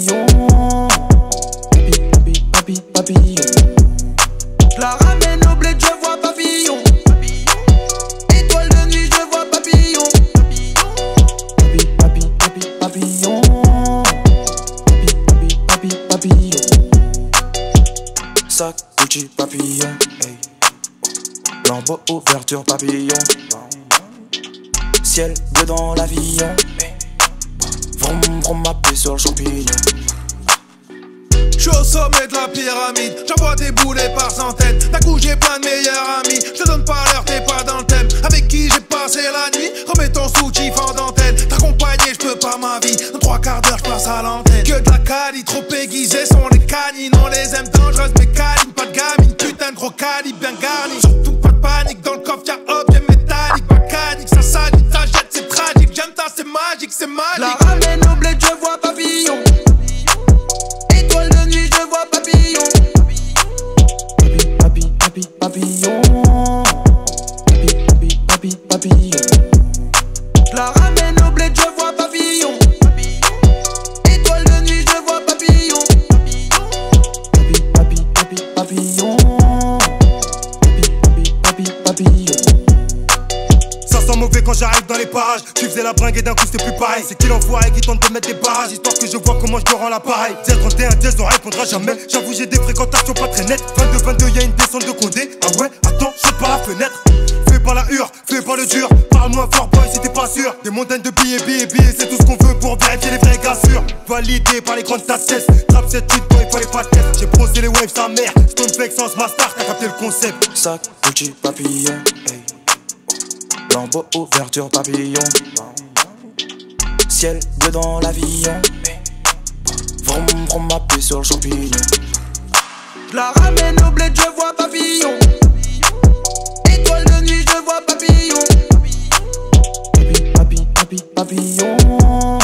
papillon. Papillon. Je la ramène au bled, je vois papillon. Étoile de nuit, je vois papillon. Papillon. Papillon. Sac Gucci papillon. Hey. Lambeau ouverture papillon. Ciel bleu dans l'avion. Hey. Vroom vroom m'appuie sur le champignon. J'suis au sommet de la pyramide, j'envoie des boulets par centaines. D'un coup j'ai plein de meilleurs amis, j'te donne pas l'heure, t'es pas dans le thème. Avec qui j'ai passé la nuit, remets ton soutif en dentelle. T'accompagner j'peux pas ma vie, dans 3/4 d'heure j'passe à l'antenne. Que de la cali, trop aiguisée sont les canines. On les aime dangereuses mais câlines, pas de gamine. Putain de gros calibre bien garni. Surtout pas de panique, dans le coffre y'a objet métallique. Mécanique, ça s'agite, ça jette, c'est tragique. J'aime ça, c'est magique, c'est magique. La ramène au bled, je vois papillon. Étoile de nuit, je vois papillon. Papillon. Papillon. Je la ramène au bled, je vois papillon. Étoile de nuit, je vois papillon. Papillon. Papillon. Ça sent mauvais quand j'arrive dans les parages. Tu faisais la bringue et d'un coup c'était plus pareil. C'est qui l'enfoiré qui tente de mettre des barrages, histoire que je vois comment je te rends l'appareil. 31 10 on répondra jamais. J'avoue j'ai des fréquentations pas très nettes. 22 y'a une descente de Condé. Ah ouais, attends, saute par la fenêtre. Fais pas la hure, fais pas le dur. Parle-moi fort boy si t'es pas sûr. Des montagnes de billets, c'est tout ce qu'on veut pour vérifier les vraies gassures. Validé par les grandes tasses. Trap cette suite, toi il fallait pas de tête. J'ai brosé les waves sa mère. STONEFLEXANCE ma star, t'as capté le concept. Sac Gucci papillon. Hey. Lambeau ouverture papillon. Ciel bleu dans l'avion. Vroom vroom m'appuie sur le champignon. Je la ramène au bled, je vois papillon. Étoile de nuit, je vois papillon. Papillon.